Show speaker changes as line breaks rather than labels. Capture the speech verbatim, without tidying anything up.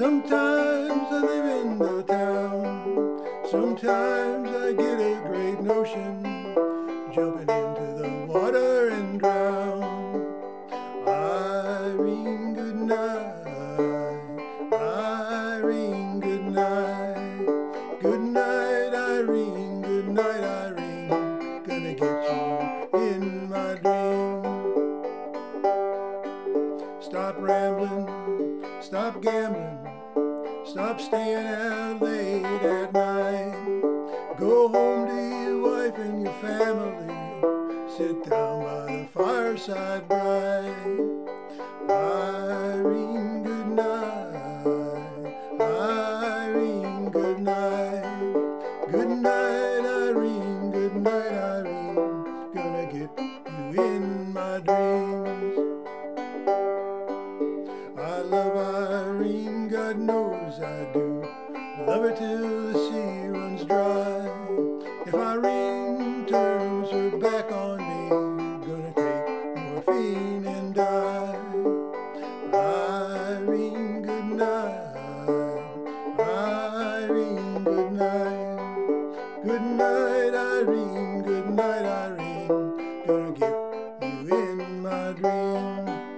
Sometimes I live in the town, sometimes I get a great notion, jumping into the water and drown. Irene, good night, Irene, good night, good night, Irene, good night, Irene, gonna get you in my dream. Stop rambling, stop gambling, stop staying out late at night. Go home to your wife and your family, sit down by the fireside bright. Irene, good night, Irene, good night, good night, Irene, good night, Irene, gonna get you in my dreams. I love Irene, God knows I do, love her till the sea runs dry. If Irene turns her back on me, gonna take morphine and die. Irene, good night, Irene, good night, good night, Irene, good night, Irene, gonna get you in my dream.